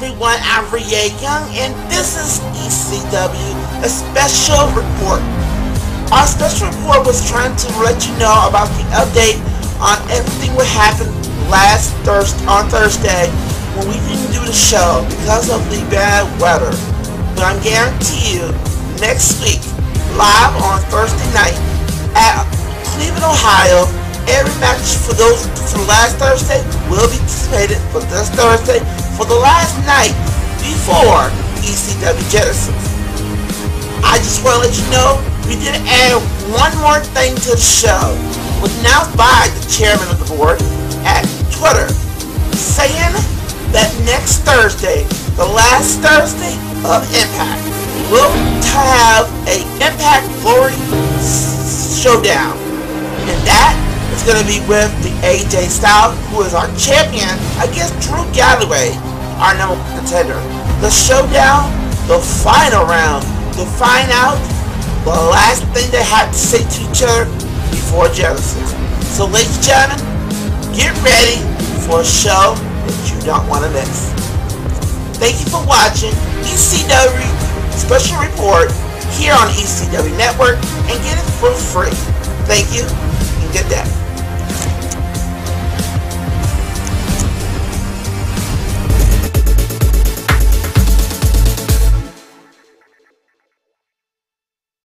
everyone, I'm Rie Young, and this is ECW, a special report. Our special report was trying to let you know about the update on everything what happened on Thursday when we didn't do the show because of the bad weather. But I'm guarantee you, next week, live on Thursday night at Cleveland, Ohio, every match for last Thursday will be anticipated for this Thursday for the last night before ECW Genesis. I just want to let you know we did add one more thing to the show. It was announced by the chairman of the board at Twitter, saying that next Thursday, the last Thursday of Impact, we'll have a Impact Glory Showdown, and that is going to be with the AJ Styles, who is our champion, against Drew Galloway, our number one contender. The showdown, the final round, to find out the last thing they have to say to each other before Genesis. So ladies and gentlemen, get ready for a show that you don't want to miss. Thank you for watching ECW Special Report here on ECW Network, and get it for free. Thank you, and good day.